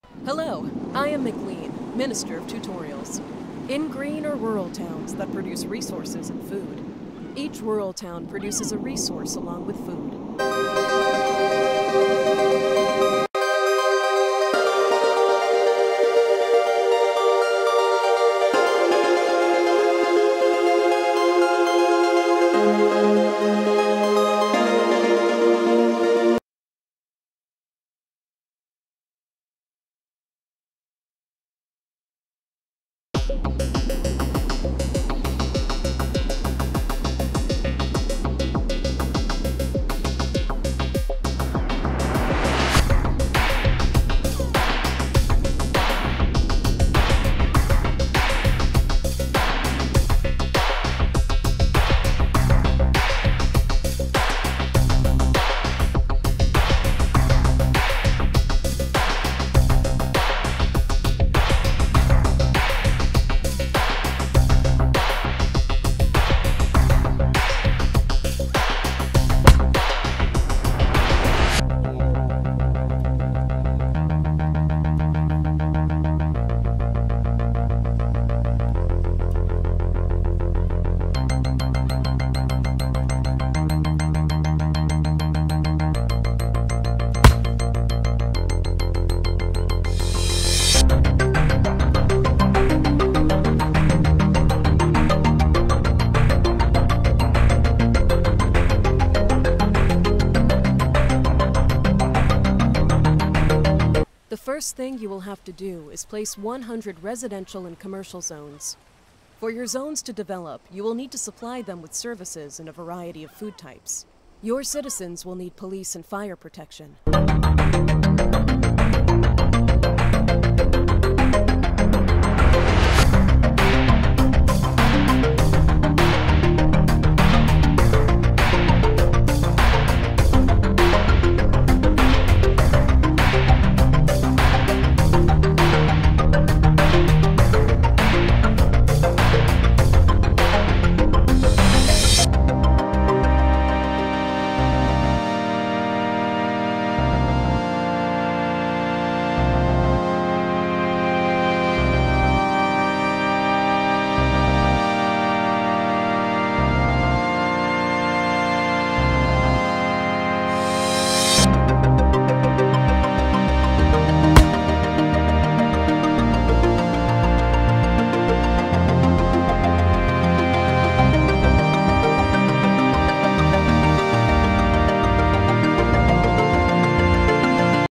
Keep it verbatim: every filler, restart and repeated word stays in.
Hello, I am McLean, Minister of Tutorials. In green are rural towns that produce resources and food. Each rural town produces a resource along with food. The first thing you will have to do is place one hundred residential and commercial zones. For your zones to develop, you will need to supply them with services and a variety of food types. Your citizens will need police and fire protection.